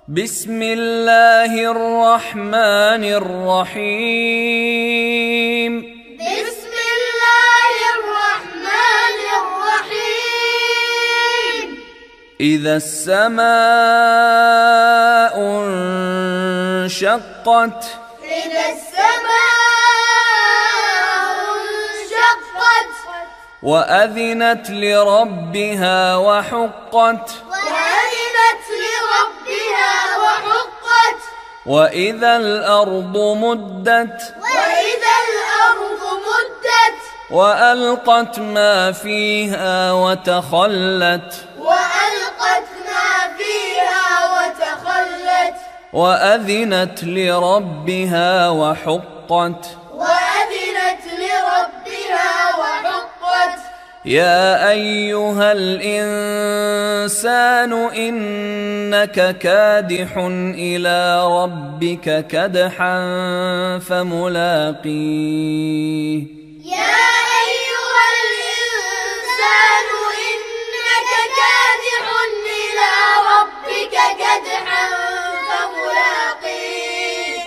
بسم الله الرحمن الرحيم. بسم الله الرحمن الرحيم. إذا السماء انشقت. إذا السماء انشقت. وأذنت لربها وحقت. وأذنت لربها وحقت. وإذا الأرض مدت. وإذا الأرض مدت. وألقت ما فيها وتخلت. وألقت ما فيها وتخلت. وأذنت لربها وحقت. وأذنت لربها وحقت. يا أيها الإنسان إنك كادح إلى ربك كدحا فملاقيه. يا أيها الإنسان إنك كادح إلى ربك كدحا فملاقيه.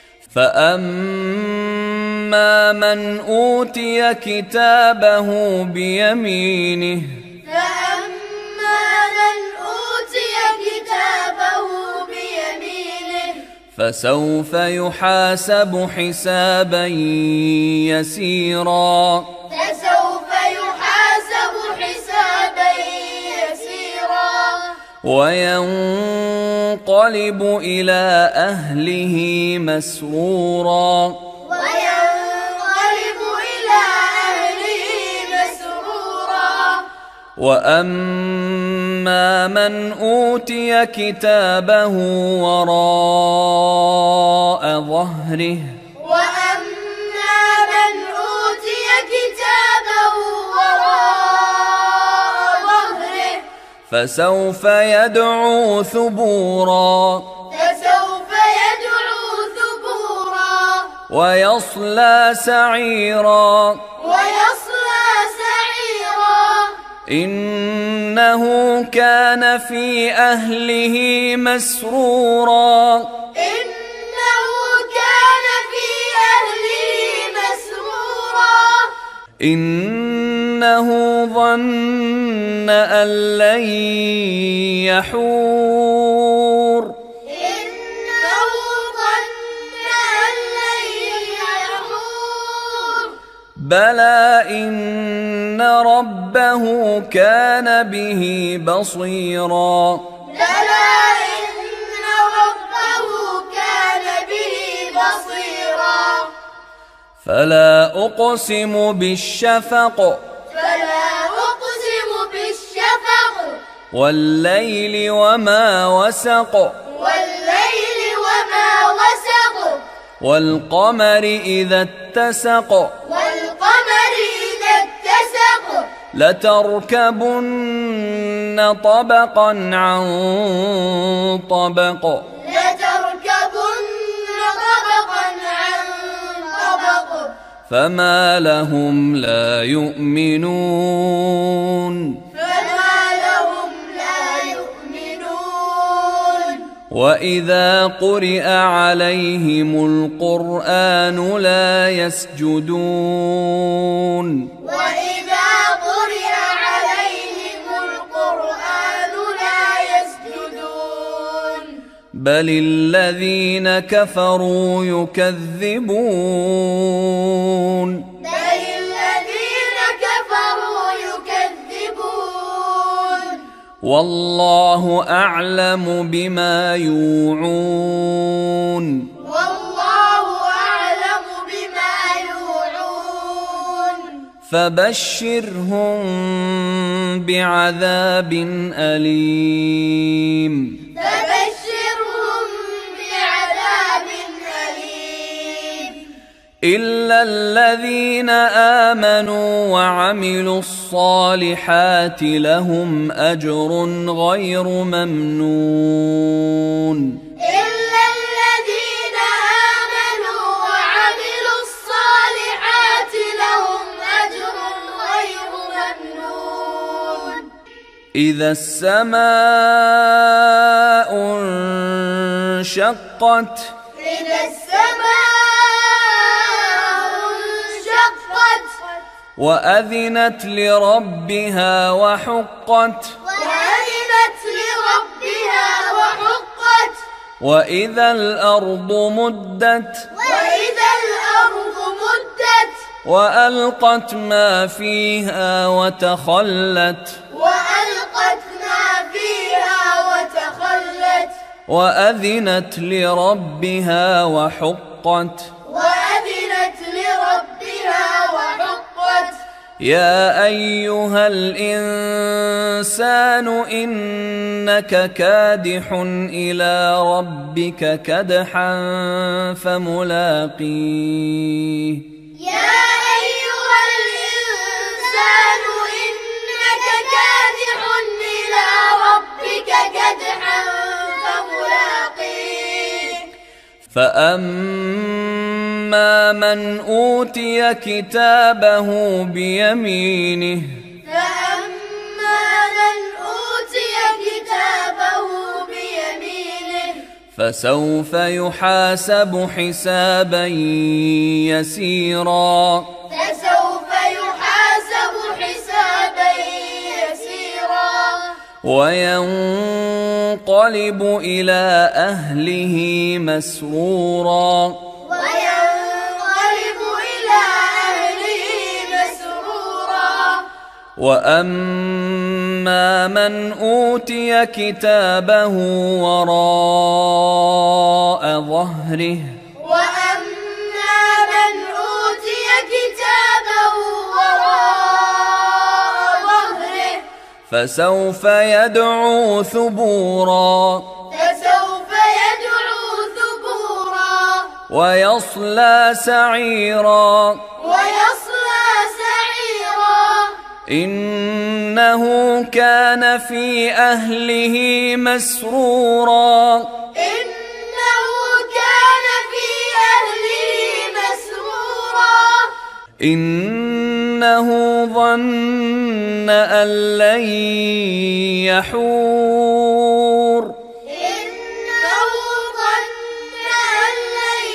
فأما من أوتي كتابه بيمينه. فأما من أوتي كتابه بيمينه. فسوف يحاسب حسابا يسيرا. فسوف يحاسب حسابا يسيرا. وينقلب إلى أهله مسرورا. وينقلب إلى أهله مسرورا. وأما من أوتي كتابه وراء ظهره. وأما من أوتي كتابه وراء ظهره. فسوف يدعو ثبورا. فسوف يدعو ثبورا. ويصلى سعيرا. ويصلى سعيرا. إنه كان في أهله مسرورا. إنه كان في أهله مسرورا. إنه ظن أن لن يحور. إنه ظن أن لن يحور. بلى إن ربه كان به بصيرا. بلى إن ربه كان به بصيرا. فلا أقسم بالشفق. فلا أقسم بالشفق. والليل وما وسق. والليل وما وسق. والقمر إذا اتسق. والقمر إذا اتسق. لتركبن طبقا عن طبق. لتركبن طبقا عن طبق. فما لهم لا يؤمنون. فما لهم لا يؤمنون. وإذا قرئ عليهم القرآن لا يسجدون. وإذا قرئ عليهم القرآن لا يسجدون. بل الذين كفروا يكذبون. بل الذين كفروا يكذبون. والله أعلم بما يوعون. والله أعلم بما يوعون. فبشرهم بعذاب أليم. فبشرهم بعذاب أليم. إلا الذين آمنوا وعملوا الصالحات لهم أجر غير ممنون. إلا الذين آمنوا وعملوا الصالحات لهم أجر غير ممنون. إذا السماء انشقت إذا السماء انشقت وأذنت لربها وحقت وأذنت لربها وحقت وإذا الأرض مدت وإذا الأرض مدت وألقت ما فيها وتخلت وألقت ما فيها وتخلت وأذنت لربها وحقت وأذنت لربها وحقت يا أيها الإنسان إنك كادح إلى ربك كدحا فملاقيه يا أيها الإنسان إنك كادح إلى ربك كدحا فملاقيه فأما من أوتي كتابه بيمينه فأما من أوتي كتابه بيمينه فسوف يحاسب حسابا يسيرا فسوف يحاسب حسابا يسيرا وينقلب إلى أهله مسرورا وينقلب إلى أهله مسرورا وأما من أوتي كتابه وراء ظهره وأما من أوتي كتابه وراء ظهره فسوف يدعو ثبورا فسوف يدعو ثبورا ويصلى سعيرا ويصلى سعيرا إنه كان في أهله مسرورا إنه كان في أهله مسرورا إنه ظن أن لن يحور إنه ظن أن لن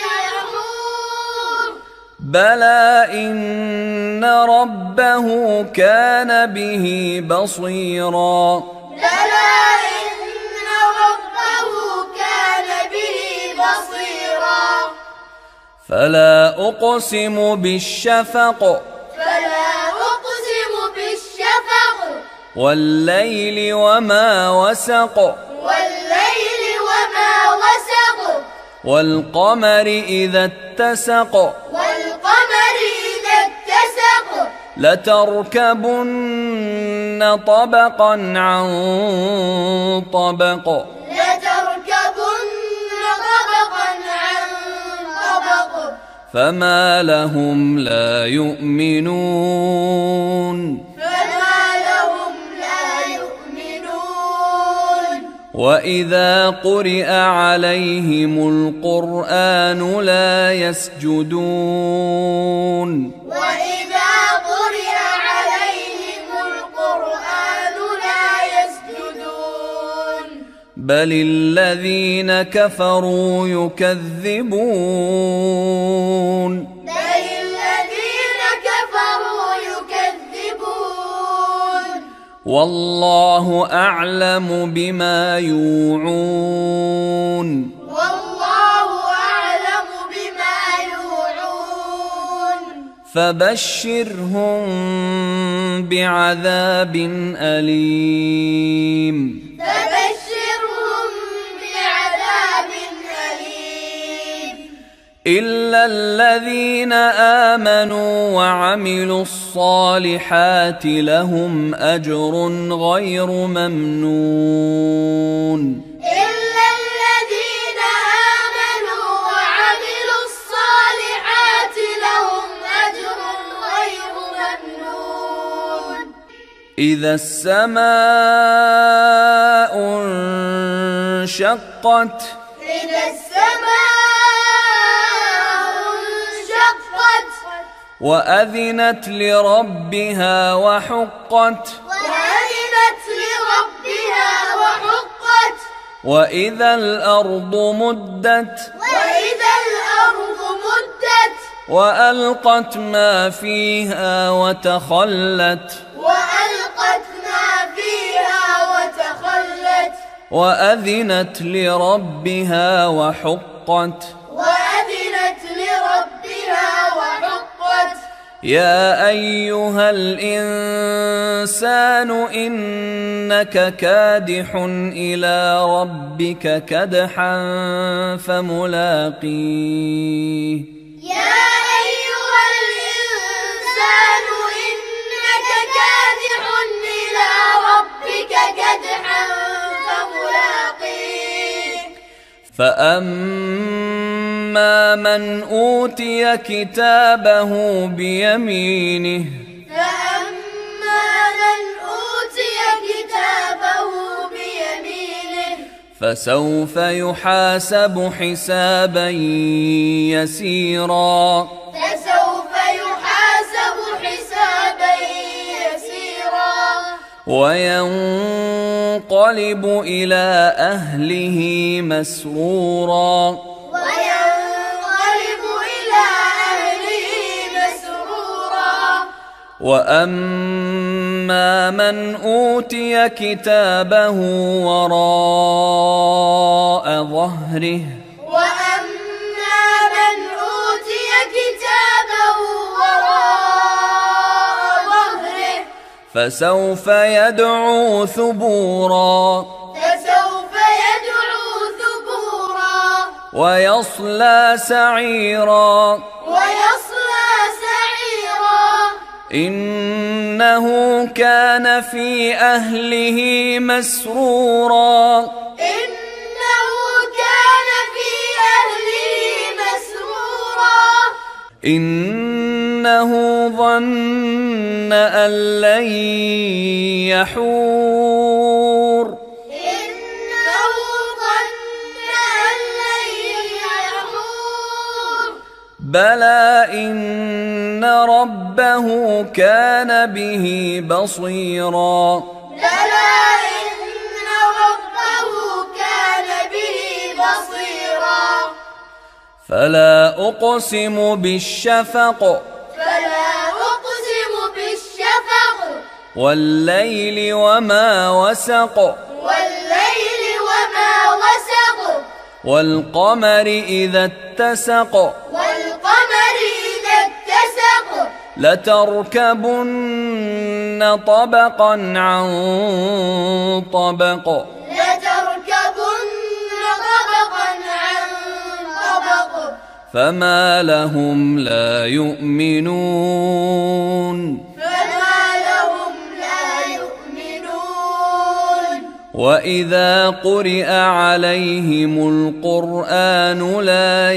يحور بلى إن ربه كان به بصيرا بلى إن ربه كان به بصيرا فلا أقسم بالشفق فلا أقسم بالشفق والليل وما وسق والليل وما وسق والقمر إذا اتسق والقمر إذا اتسق لتركبن طبقا عن طبق لتركبن طبقا عن طبق فما لهم لا يؤمنون فما لهم لا يؤمنون وإذا قرئ عليهم القرآن لا يسجدون وإذا قرئ عليهم القرآن لا يسجدون بل الذين كفروا يكذبون بل الذين كفروا يكذبون والله أعلم بما يوعون والله أعلم بما يوعون فبشرهم بعذاب أليم فبشرهم بعذاب أليم إلا الذين آمنوا وعملوا الصالحات لهم أجر غير ممنون إلا الذين آمنوا وعملوا الصالحات لهم أجر غير ممنون إذا السماء انشقت إذا السماء انشقت وأذنت لربها وحقت وأذنت لربها وحقت وإذا الأرض مدت وإذا الأرض مدت وألقت ما فيها وتخلت وألقت ما فيها وتخلت وأذنت لربها وحقت وأذنت لربها وحقت يا أيها الإنسان إنك كادح إلى ربك كدحا فملاقيه يا أيها الإنسان إنك كادح إلى ربك كدحا فملاقيه فأما من أوتي كتابه بيمينه فأما من أوتي كتابه بيمينه فسوف يحاسب حسابا يسيرا فسوف يحاسب حسابا يسيرا وينقلب إلى أهله مسرورا وينقلب إلى أهله مسرورا وأما من أوتي كتابه وراء ظهره وأما من أوتي كتابه وراء ظهره فسوف يدعو ثبورا فسوف يدعو ثبورا ويصلى سعيرا ويصلى سعيرا إنه كان في أهله مسرورا إنه كان في أهله مسرورا إنه ظن أن لن يحور إنه ظن أن لن يحور بلى إن ربه كان به بصيرا بلى إن ربه كان به بصيرا فلا أقسم بالشفق فلا أقسم بالشفق والليل وما وسق والليل وما وسق والقمر إذا اتسق والقمر إذا اتسق لتركبن طبقا عن طبق لتركبن طبقا عن طبق فما لهم لا يؤمنون فما لهم لا يؤمنون وإذا قرئ عليهم القرآن لا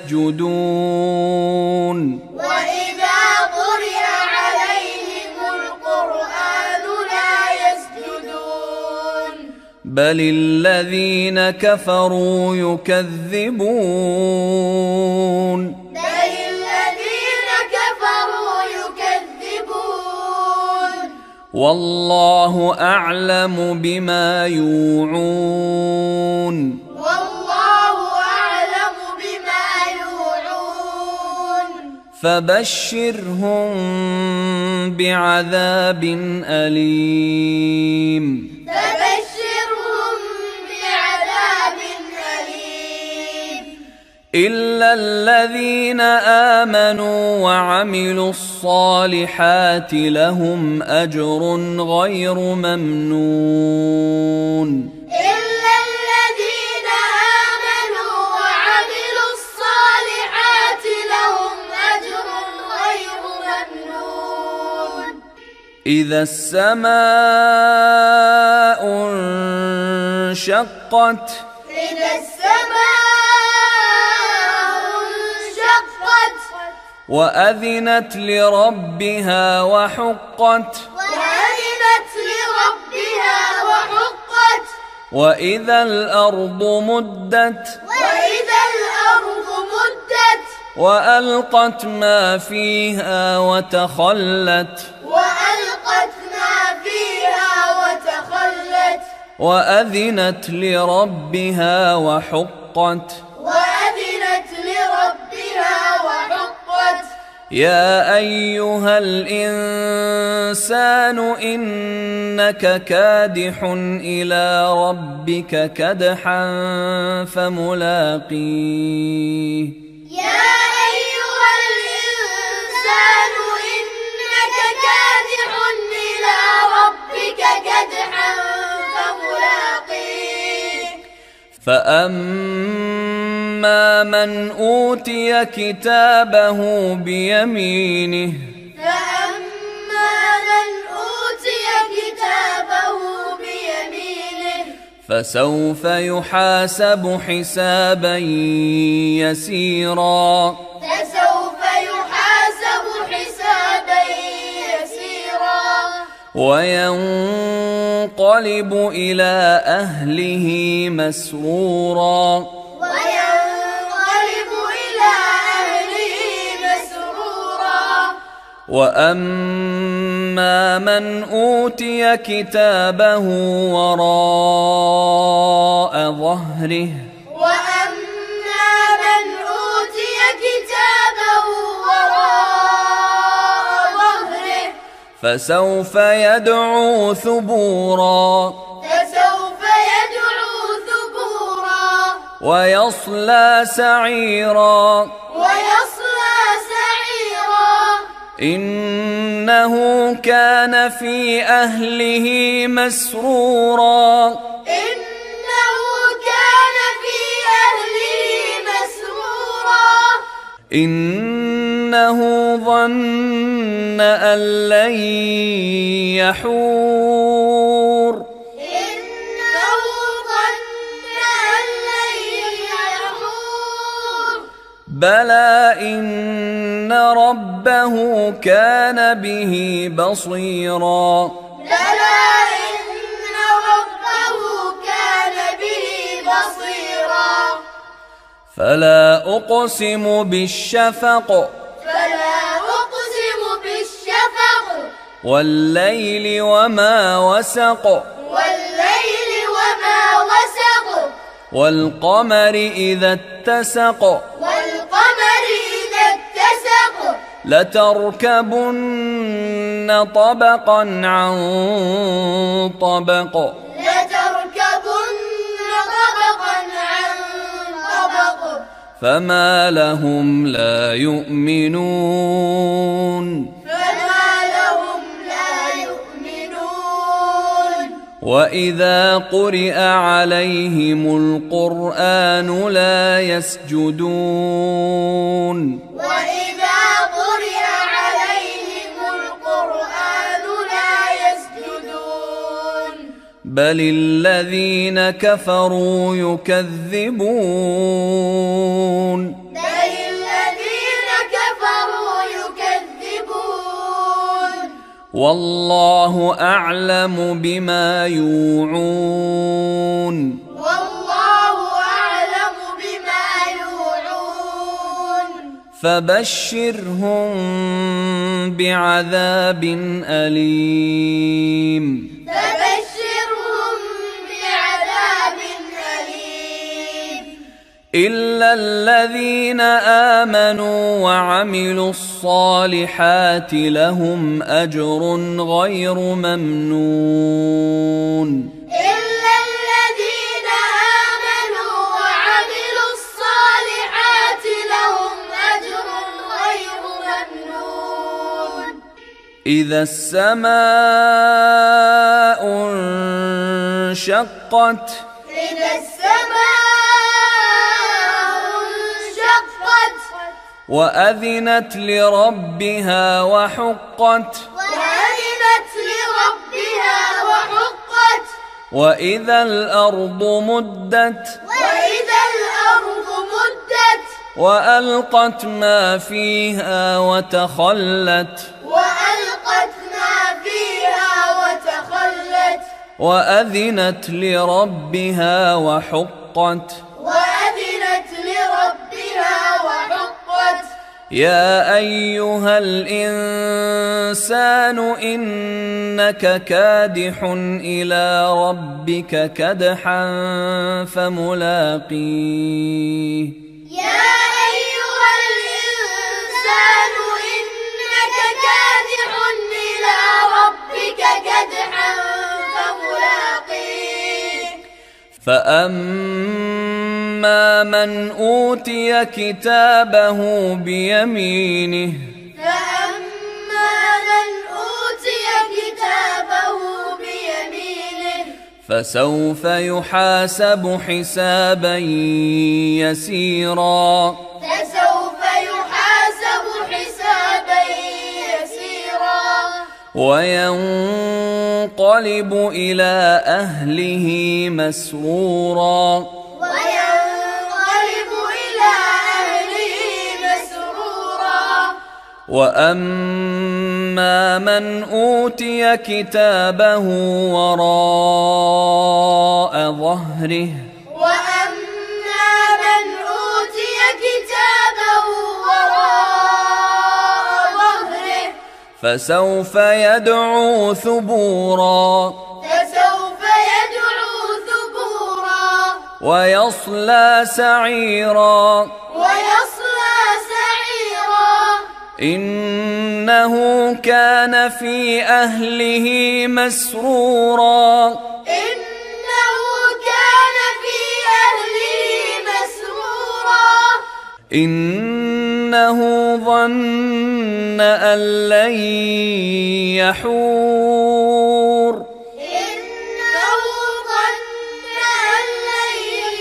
يسجدون وإذا قرئ عليهم القرآن لا يسجدون بل الذين كفروا يكذبون بل الذين كفروا يكذبون والله أعلم بما يوعون والله أعلم بما يوعون فبشرهم بعذاب أليم فبشرهم بعذاب أليم إلا الذين آمنوا وعملوا الصالحات لهم أجر غير ممنون إلا الذين آمنوا وعملوا الصالحات لهم أجر غير ممنون إذا السماء انشقت إذا السماء انشقت وأذنت لربها وحقت وأذنت لربها وحقت وإذا الأرض مدت وإذا الأرض مدت وألقت ما فيها وتخلت وألقت ما فيها وتخلت وأذنت لربها وحقت وأذنت لربها وحقت يا أيها الإنسان إنك كادح إلى ربك كدحا فملاقيه يا أيها الإنسان إنك كادح إلى ربك كدحا فملاقيه فأما من أوتي كتابه بيمينه فأما من أوتي كتابه بيمينه فسوف يحاسب حسابا يسيرا فسوف يحاسب حسابا يسيرا وينقلب إلى أهله مسرورا وينقلب إلى أهله مسرورا وأما من أوتي كتابه وراء ظهره وأما من أوتي كتابه وراء ظهره فسوف يدعو ثبورا فسوف يدعو ثبورا ويصلى سعيرا ويصلى سعيرا إنه كان في أهله مسرورا إنه كان في أهله مسرورا إنه ظن أن لن يحور إنه ظن أن لن يحور بلى إن ربه كان به بصيرا بلى إن ربه كان به بصيرا فلا أقسم بالشفق فلا أقسم بالشفق والليل وما وسق والليل وما وسق والقمر إذا اتسق والقمر إذا اتسق لتركبن طبقا عن طبق لتركبن طبقا عن طبق فما لهم لا يؤمنون فما لهم لا يؤمنون وإذا قرئ عليهم القرآن لا يسجدون وإذا قرئ عليهم القرآن لا يسجدون بل الذين كفروا يكذبون بل الذين كفروا يكذبون والله أعلم بما يوعون والله أعلم بما يوعون فبشرهم بعذاب أليم فبشرهم بعذاب أليم إلا الذين آمنوا وعملوا الصالحات لهم أجر غير ممنون إلا الذين آمنوا وعملوا الصالحات لهم أجر غير ممنون إذا السماء انشقت إذا السماء انشقت وأذنت لربها وحقت وأذنت لربها وحقت وإذا الأرض مدت وإذا الأرض مدت وألقت ما فيها وتخلت وألقت ما فيها وتخلت وأذنت لربها وحقت وأذنت لربها وحقت يا أيها الإنسان إنك كادح إلى ربك كدحا فملاقيه يا أيها الإنسان إنك كادح إلى ربك كدحا فملاقيه فأما من أوتي كتابه بيمينه فأما من أوتي كتابه بيمينه فسوف يحاسب حسابا يسيرا فسوف يحاسب حسابا يسيرا وينقلب إلى أهله مسرورا وينقلب إلى أهله مسرورا وأما من أوتي كتابه وراء ظهره وأما من أوتي كتابه وراء ظهره فسوف يدعو ثبورا فسوف يدعو ثبورا ويصلى سعيرا ويصلى سعيرا إنه كان في أهله مسرورا إنه كان في أهله مسرورا إنه ظن أن لن يحور إنه ظن أن لن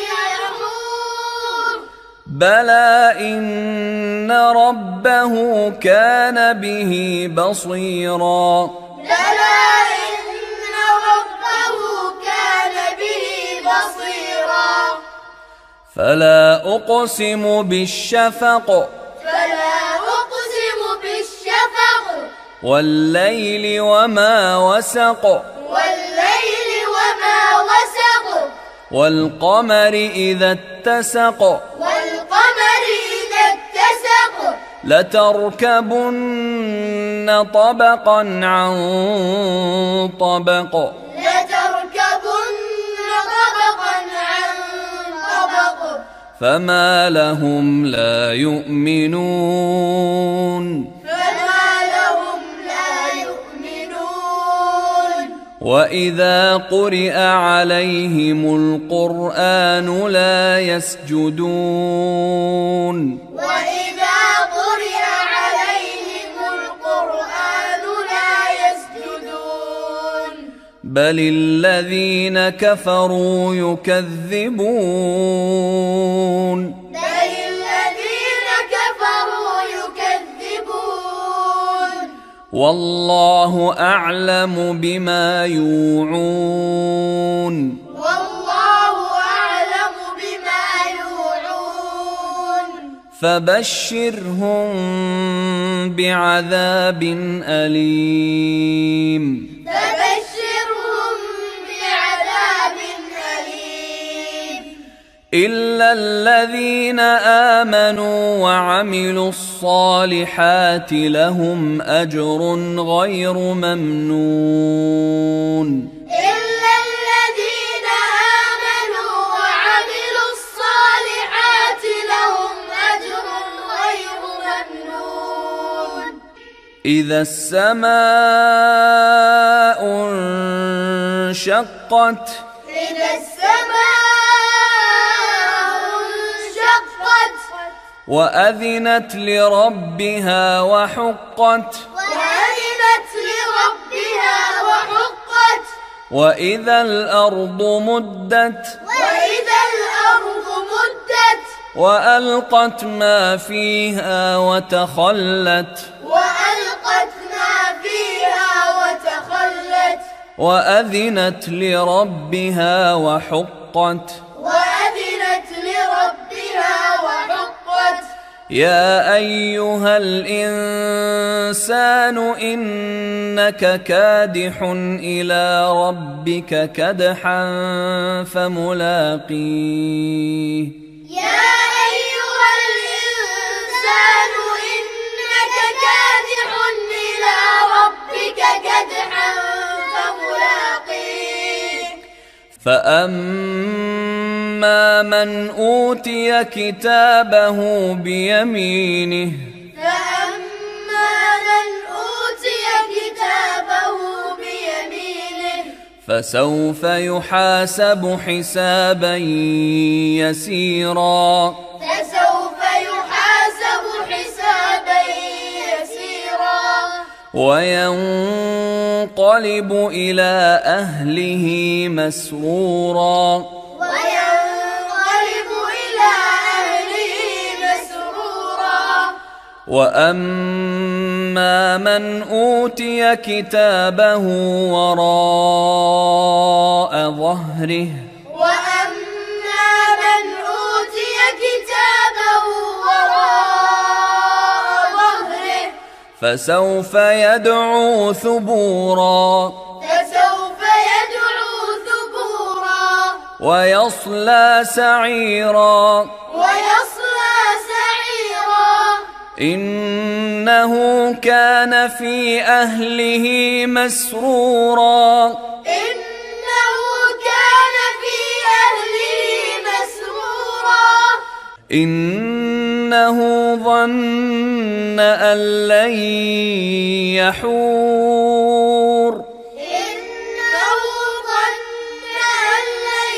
يحور بلى إن ربه كان به بصيرا بلى إن ربه كان به بصيرا فلا أقسم بالشفق فلا أقسم بالشفق والليل وما وسق والليل وما وسق والقمر إذا اتسق والقمر إذا اتسق لتركبن طبقا عن طبق لتركبن طبقا عن طبق فما لهم لا يؤمنون فما لهم لا يؤمنون وإذا قرئ عليهم القرآن لا يسجدون وإذا قرئ عليهم القرآن لا يسجدون بل الذين كفروا يكذبون بل الذين كفروا يكذبون والله أعلم بما يوعون والله أعلم بما يوعون فبشرهم بعذاب أليم فبشرهم بعذاب أليم إلا الذين آمنوا وعملوا الصالحات لهم أجر غير ممنون إلا الذين آمنوا وعملوا الصالحات لهم أجر غير ممنون إذا السماء انشقت إذا السماء انشقت وأذنت لربها وحقت وأذنت لربها وحقت وإذا الأرض مدت وإذا الأرض مدت وألقت ما فيها وتخلت وألقت ما فيها وتخلت وأذنت لربها وحقت وأذنت لربها وحقت يا أيها الإنسان إنك كادح إلى ربك كدحا فملاقيه يا أيها الإنسان كدحا فملاقيه فأما من أوتي كتابه بيمينه فأما من أوتي كتابه بيمينه فسوف يحاسب حسابا يسيرا فسوف يحاسب حسابا يسيرا وينقلب إلى أهله مسرورا وينقلب إلى أهله مسرورا وأما من أوتي كتابه وراء ظهره وأما من أوتي كتابه وراء ظهره فسوف يدعو ثبورا فسوف يدعو ثبورا ويصلى سعيرا ويصلى سعيرا إنه كان في أهله مسرورا إنه كان في أهله مسرورا إنه ظن أن لن يحور إنه ظن أن لن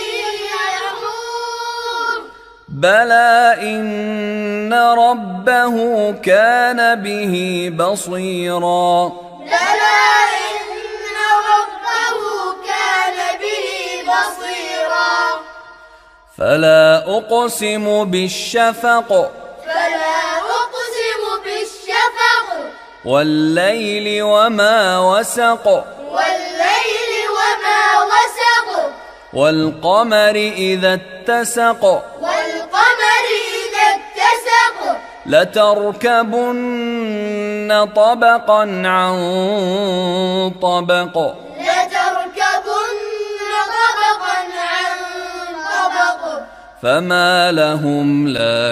يحور بلى إن ربه كان به بصيرا بلى إن ربه كان به بصيرا فلا أقسم بالشفق فلا أقسم بالشفق والليل وما وسق والليل وما وسق والقمر إذا اتسق والقمر إذا اتسق لتركبن طبقا عن طبق لتركبن طبقا عن طبق فما لهم لا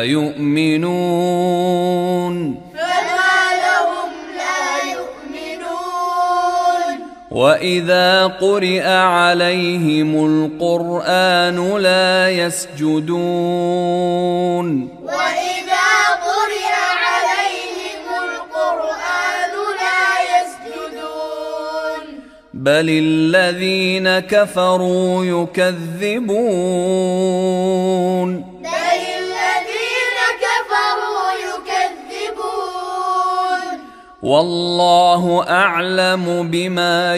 يؤمنون فما لهم لا يؤمنون وإذا قرئ عليهم القرآن لا يسجدون وإذا قرئ عليهم القرآن لا يسجدون بل الذين كفروا يكذبون بل الذين كفروا يكذبون والله أعلم بما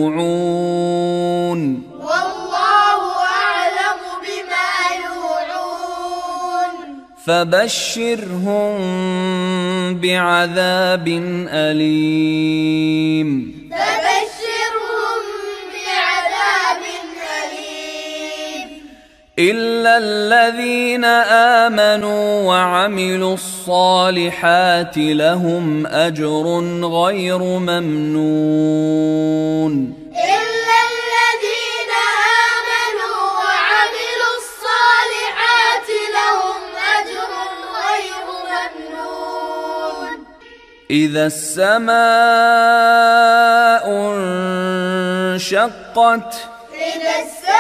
يوعون والله أعلم بما يوعون فبشرهم بعذاب أليم فبشرهم بعذاب أليم إلا الذين آمنوا وعملوا الصالحات لهم أجر غير ممنون إلا الذين آمنوا وعملوا الصالحات لهم أجر غير ممنون إذا السماء انشقت إذا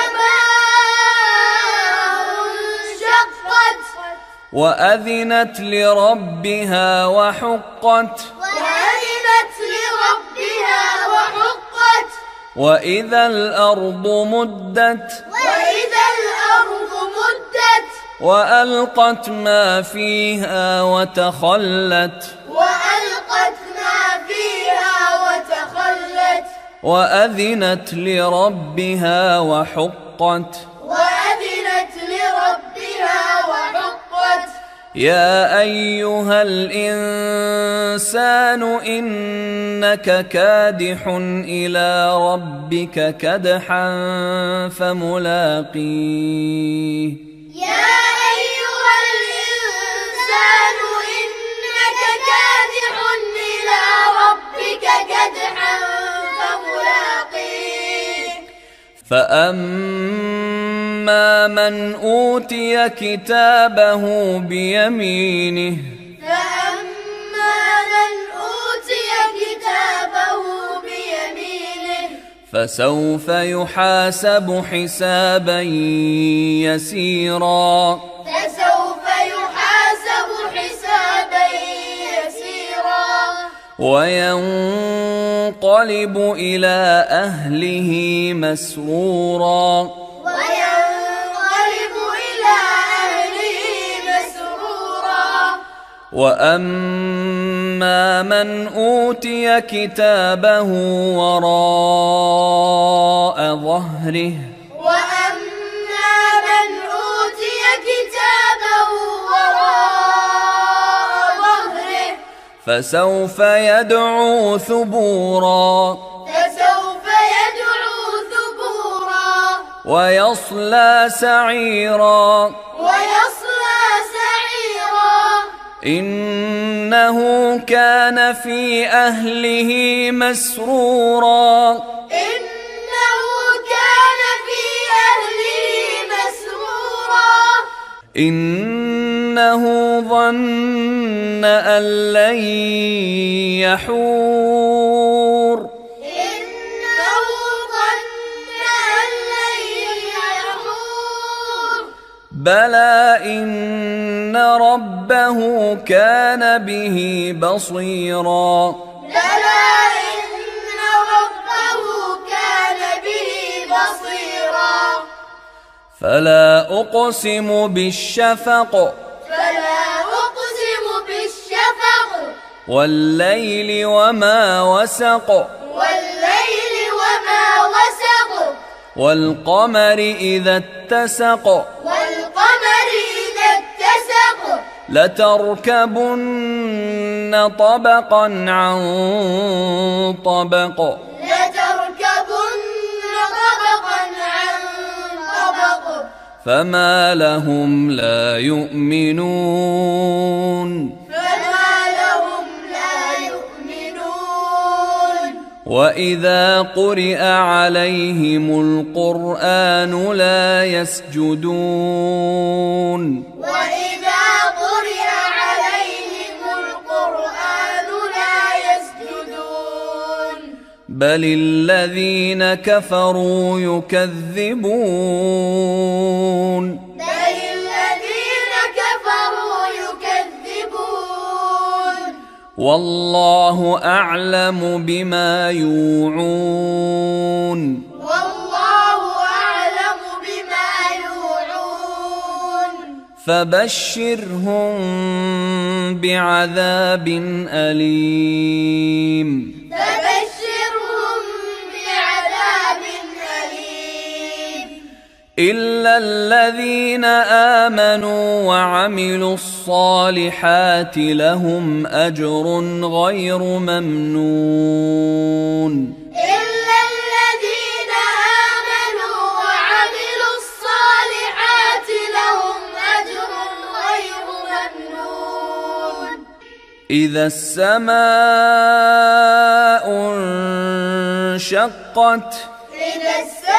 السماء انشقت وأذنت لربها وحقت وأذنت لربها وحقت وإذا الأرض مدت وإذا الأرض مدت وألقت ما فيها وتخلت وألقت ما فيها وتخلت وأذنت لربها وحقت وأذنت لربها وحقت يا أيها الإنسان إنك كادح إلى ربك كدحا فملاقيه يا أيها الإنسان إنك كادح إلى ربك كدحا فملاقيه فأما من أوتي كتابه بيمينه فأما من أوتي كتابه بيمينه فسوف يحاسب حسابا يسيرا فسوف يحاسب حسابا يسيرا وينقلب إلى أهله مسرورا وينقلب إلى أهله مسرورا وأما من أوتي كتابه وراء ظهره وأما من أوتي كتابه وراء ظهره فسوف يدعو ثبورا فسوف يدعو ثبورا ويصلى سعيرا ويصلى سعيرا إنه كان في أهله مسرورا إنه كان في أهله مسرورا إنه ظن أن لن يحور إنه ظن أن لن يحور بلى إن ربه كان به بصيرا بلى إن ربه كان به بصيرا فلا أقسم بالشفق فلا أقسم بالشفق والليل وما وسق والليل وما وسق والقمر إذا اتسق والقمر إذا اتسق لتركبن طبقا عن طبق لتركبن طبقا عن طبق فما لهم لا يؤمنون فما لهم لا يؤمنون وإذا قرئ عليهم القرآن لا يسجدون وإذا قرئ عليهم القرآن لا يسجدون بل الذين كفروا يكذبون بل الذين كفروا يكذبون والله أعلم بما يوعون والله أعلم بما يوعون فبشرهم بعذاب أليم فبشرهم بعذاب أليم إلا الذين آمنوا وعملوا الصالحات لهم أجر غير ممنون إلا الذين آمنوا وعملوا الصالحات لهم أجر غير ممنون إذا السماء انشقت إذا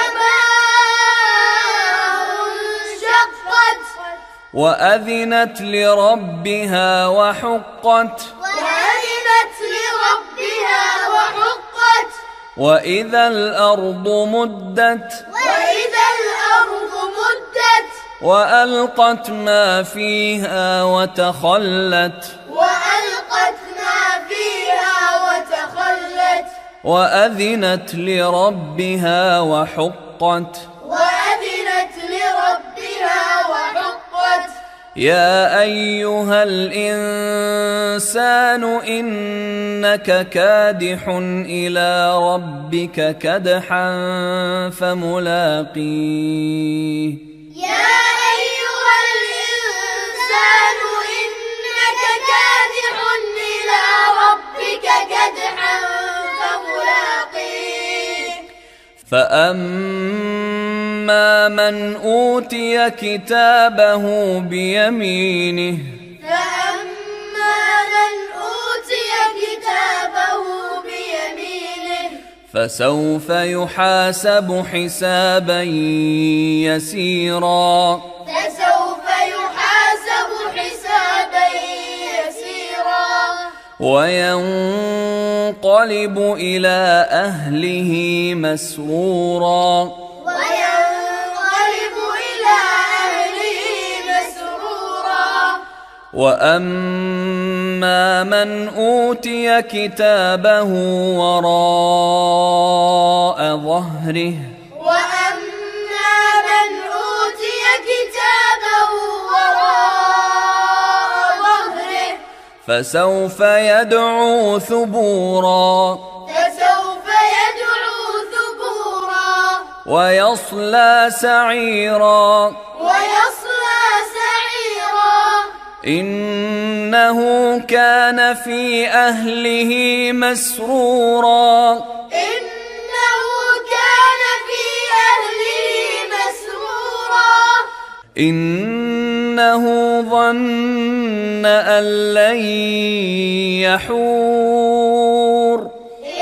السماء انشقت وأذنت لربها وحقت وأذنت لربها وحقت وإذا الأرض مدت وإذا الأرض مدت وألقت ما فيها وتخلت وألقت ما فيها وتخلت وأذنت لربها وحقت وأذنت لربها وحقت يا أيها الإنسان إنك كادح إلى ربك كدحا فملاقيه يا أيها الإنسان إنك كادح إلى ربك كدحا فملاقيه فأما من أوتي كتابه بيمينه فأما من أوتي كتابه بيمينه فسوف يحاسب حسابا يسيرا فسوف يحاسب حسابا يسيرا وينقلب إلى أهله مسرورا وأما من أوتي كتابه وراء ظهره فسوف يدعو ثبورا ويصلى سعيرا إنه كان في أهله مسرورا إنه ظن أن لن يحور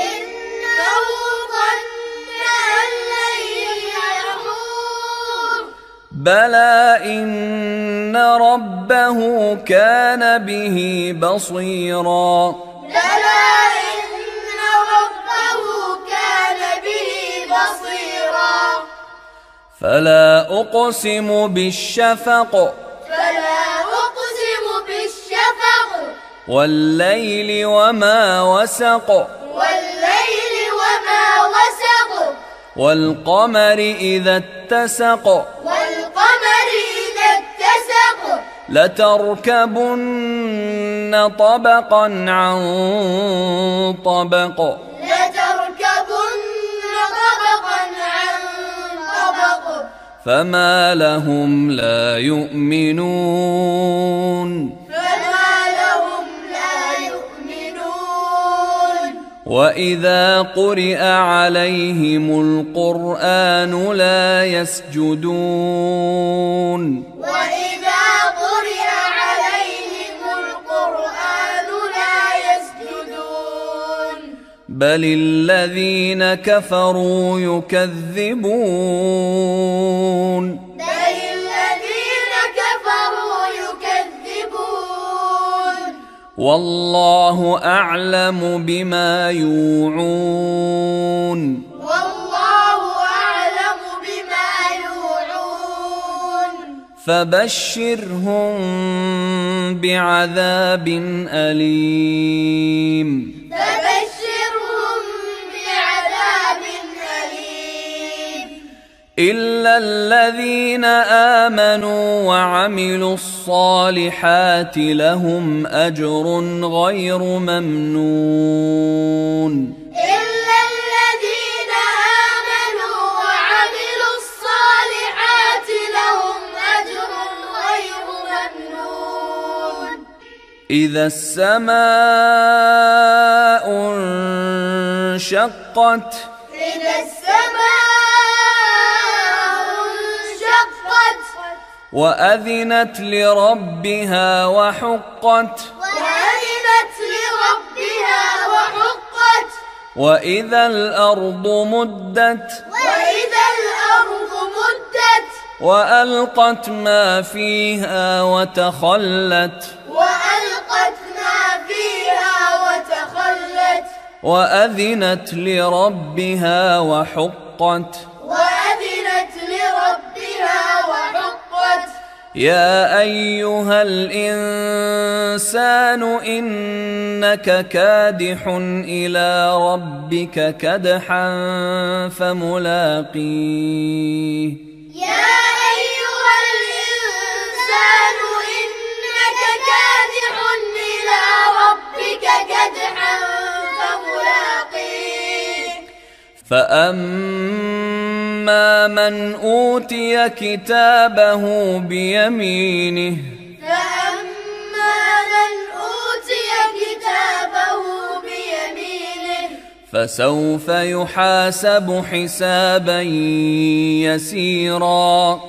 بلى إن ربه كان به بصيرا فلا أقسم بالشفق والليل وما وسق والقمر إذا اتسق لتركبن طبقا عن طبق فما لهم لا يؤمنون وإذا قرئ عليهم القرآن لا يسجدون بل الذين كفروا يكذبون والله أعلم بما يوعون فبشرهم بعذاب أليم إلا الذين آمنوا وعملوا الصالحات لهم أجر غير ممنون إذا السماء انشقت وأذنت لربها وحقت وإذا الأرض مدت وألقت ما فيها وتخلت وأذنت لربها وحقت يا أيها الإنسان إنك كادح إلى ربك كدحا فملاقيه فأما من أوتي كتابه بيمينه فسوف يحاسب حسابا يسيرا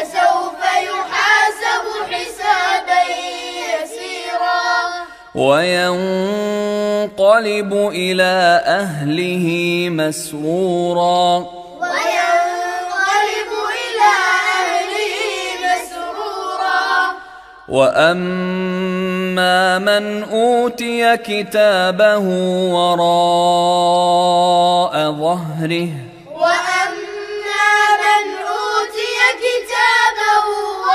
وينقلب إلى أهله مسرورا وأما من أوتي كتابه وراء ظهره وأما من أوتي كتابه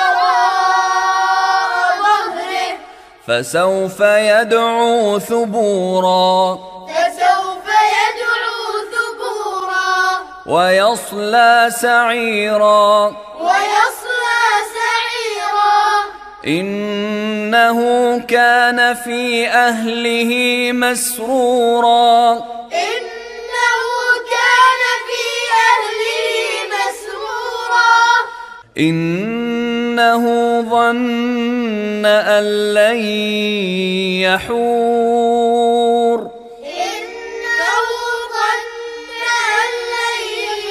وراء ظهره فسوف يدعو ثبورا فسوف يدعو ثبورا ويصلى سعيرا ويصلى سعيرا إنه كان في أهله مسرورا إنه كان في أهله مسرورا إنه ظن أن لن يحور إنه ظن أن لن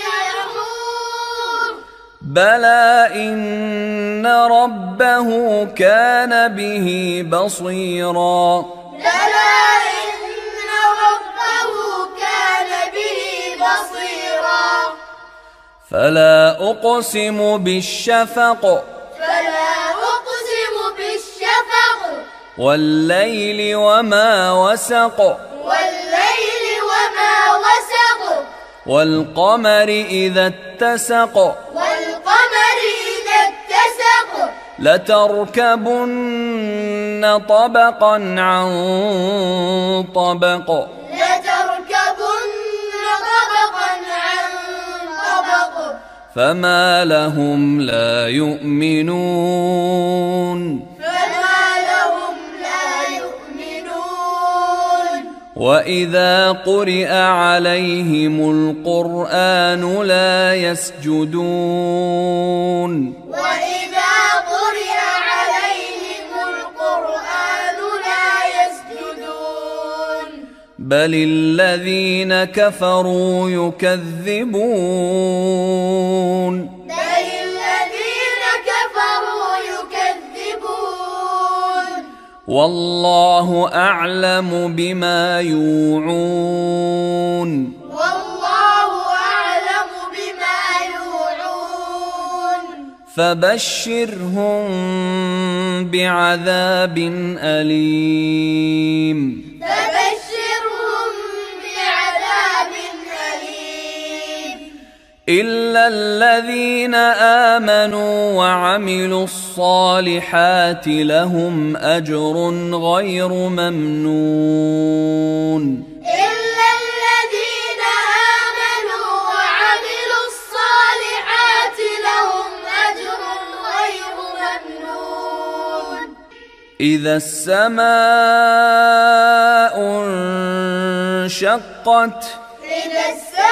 يحور بلى إن ربه كان به بصيرا بلى إن ربه كان به بصيرا فلا أقسم بالشفق فلا أقسم بالشفق والليل وما وسق والليل وما وسق والقمر إذا اتسق والقمر إذا اتسق لتركبن طبقا عن طبق لتركبن طبقا عن طبق فما لهم لا يؤمنون فما لهم لا يؤمنون وإذا قرئ عليهم القرآن لا يسجدون وإذا قرئ عليهم القرآن لا يسجدون بل الذين كفروا يكذبون بل الذين كفروا يكذبون والله أعلم بما يوعون والله أعلم بما يوعون فبشرهم بعذاب أليم فبشرهم بعذاب أليم إلا الذين آمنوا وعملوا الصالحات لهم أجر غير ممنون إلا الذين آمنوا وعملوا الصالحات لهم أجر غير ممنون إذا السماء انشقت إذا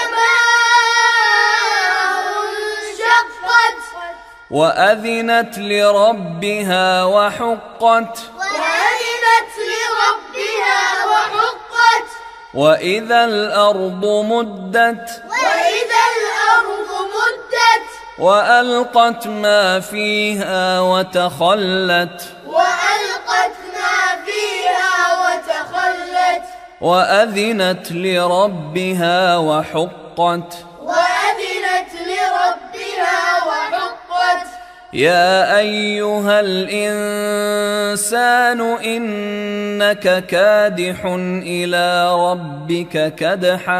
السماء انشقت وأذنت لربها وحقت وأذنت لربها وحقت وإذا الأرض مدت وإذا الأرض مدت وألقت ما فيها وتخلت وألقت ما فيها وتخلت وأذنت لربها وحقت وأذنت لربها وحقت يا أيها الإنسان إنك كادح إلى ربك كدحا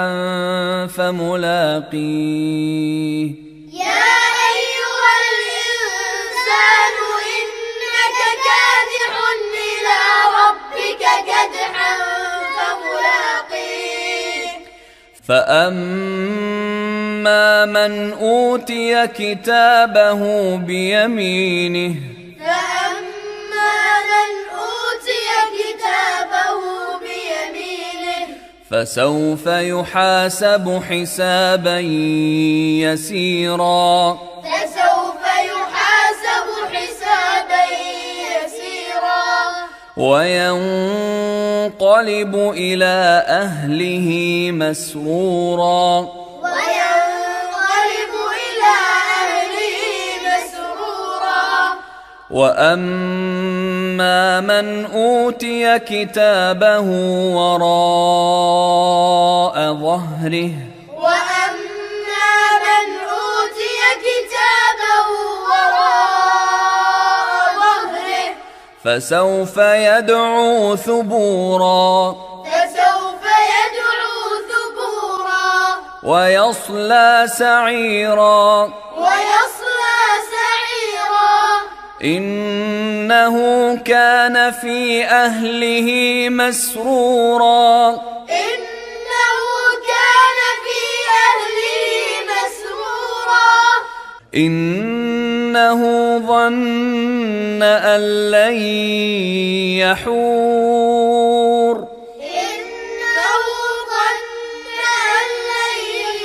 فملاقيه يا أيها الإنسان إنك كادح إلى ربك كدحا فملاقيه فأما من أوتي كتابه بيمينه فأما من أوتي كتابه بيمينه فسوف يحاسب حسابا يسيرا فسوف يحاسب حسابا يسيرا وينقلب إلى أهله مسرورا وينقلب إلى أهله مسرورا وأما من أوتي كتابه وراء ظهره وأما من أوتي كتابه وراء ظهره فسوف يدعو ثبورا فسوف يدعو ثبورا ويصلى سعيرا ويصلى سعيرا إنه كان في أهله مسرورا إنه كان في أهله مسرورا إنه ظن أن لن يحور إنه ظن أن لن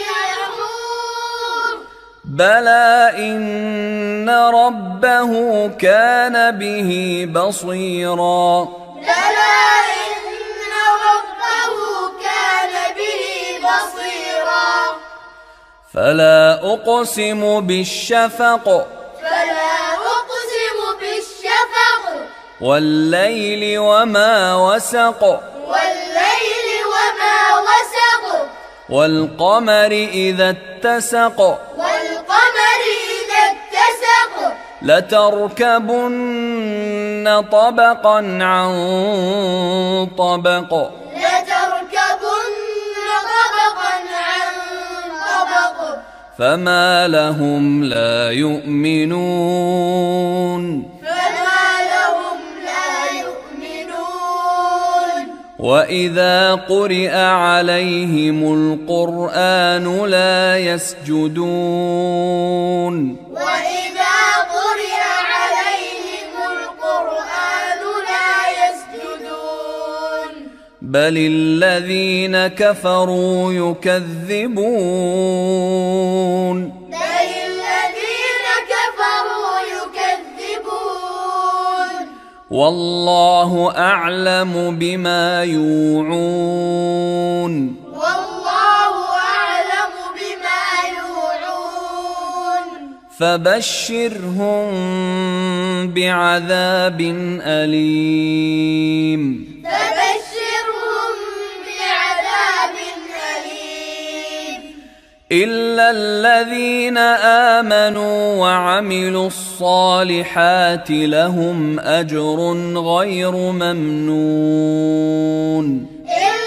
يحور بلى إن ربه كان به بصيرا بلى إن ربه كان به بصيرا فلا أقسم بالشفق فلا أقسم بالشفق والليل وما وسق والليل وما وسق والقمر إذا اتسق والقمر إذا اتسق لتركبن طبقا عن طبق لتركبن طبقا عن طبق فما لهم لا يؤمنون فما لهم لا يؤمنون وإذا قرئ عليهم القرآن لا يسجدون وإذا قرئ عليهم القرآن لا يسجدون بل الذين كفروا يكذبون بل الذين كفروا يكذبون والله أعلم بما يوعون والله أعلم بما يوعون فبشرهم بعذاب أليم فبشرهم بعذاب أليم إلا الذين آمنوا وعملوا الصالحات لهم أجر غير ممنون إلا